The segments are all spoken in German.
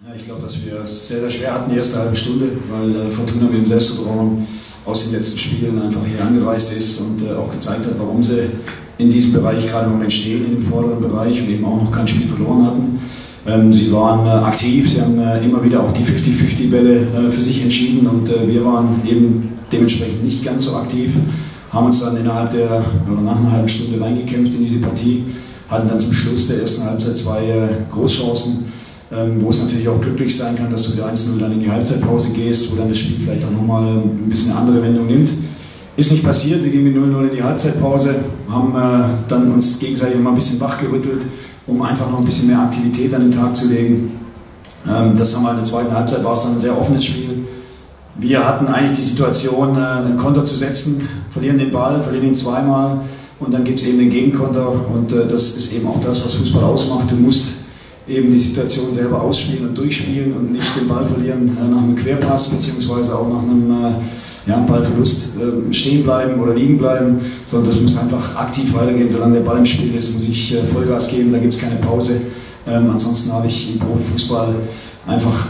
Ja, ich glaube, dass wir es sehr, sehr schwer hatten die erste halbe Stunde, weil Fortuna mit dem Selbstvertrauen aus den letzten Spielen einfach hier angereist ist und auch gezeigt hat, warum sie in diesem Bereich gerade im Moment stehen, in dem vorderen Bereich und eben auch noch kein Spiel verloren hatten. Sie waren aktiv, sie haben immer wieder auch die 50-50-Bälle für sich entschieden und wir waren eben dementsprechend nicht ganz so aktiv, haben uns dann innerhalb der, oder nach einer halben Stunde reingekämpft in diese Partie, hatten dann zum Schluss der ersten Halbzeit 2 Großchancen, wo es natürlich auch glücklich sein kann, dass du mit 1-0 dann in die Halbzeitpause gehst, wo dann das Spiel vielleicht auch nochmal ein bisschen eine andere Wendung nimmt. Ist nicht passiert, wir gehen mit 0-0 in die Halbzeitpause, haben dann uns gegenseitig immer ein bisschen wachgerüttelt, um einfach noch ein bisschen mehr Aktivität an den Tag zu legen. Das haben wir in der zweiten Halbzeit, war es dann ein sehr offenes Spiel. Wir hatten eigentlich die Situation, einen Konter zu setzen, verlieren den Ball, verlieren ihn zweimal und dann gibt es eben den Gegenkonter und das ist eben auch das, was Fußball ausmacht. Du musst eben die Situation selber ausspielen und durchspielen und nicht den Ball verlieren nach einem Querpass beziehungsweise auch nach einem Ballverlust stehen bleiben oder liegen bleiben, sondern das muss einfach aktiv weitergehen. Solange der Ball im Spiel ist, muss ich Vollgas geben, da gibt es keine Pause. Ansonsten habe ich im Profifußball einfach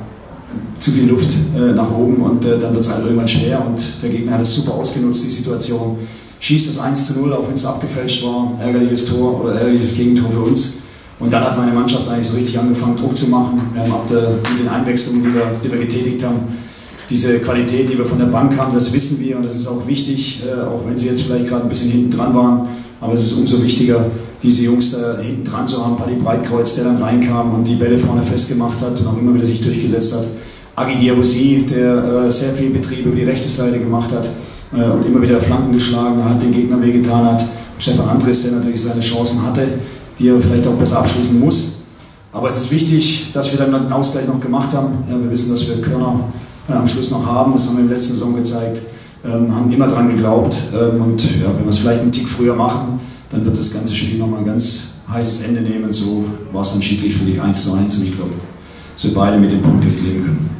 zu viel Luft nach oben und dann wird es halt irgendwann schwer und der Gegner hat es super ausgenutzt, die Situation. Schießt das 1-0, auch wenn es abgefälscht war, ärgerliches Tor oder ärgerliches Gegentor für uns. Und dann hat meine Mannschaft eigentlich so richtig angefangen, Druck zu machen. Wir haben ab den Einwechslungen, die wir getätigt haben, diese Qualität, die wir von der Bank haben, das wissen wir und das ist auch wichtig, auch wenn sie jetzt vielleicht gerade ein bisschen hinten dran waren. Aber es ist umso wichtiger, diese Jungs da hinten dran zu haben. Paddy Breitkreuz, der dann reinkam und die Bälle vorne festgemacht hat und auch immer wieder sich durchgesetzt hat. Agi Diawusi, der sehr viel Betrieb über die rechte Seite gemacht hat und immer wieder Flanken geschlagen hat, den Gegner wehgetan hat. Und Stefan Andres, der natürlich seine Chancen hatte, die er vielleicht auch besser abschließen muss. Aber es ist wichtig, dass wir dann einen Ausgleich noch gemacht haben. Ja, wir wissen, dass wir Körner am Schluss noch haben, das haben wir in der letzten Saison gezeigt, haben immer dran geglaubt und ja, wenn wir es vielleicht einen Tick früher machen, dann wird das ganze Spiel nochmal ein ganz heißes Ende nehmen. So war es dann schiedsrichterlich 1:1 und ich glaube, dass wir beide mit dem Punkt jetzt leben können.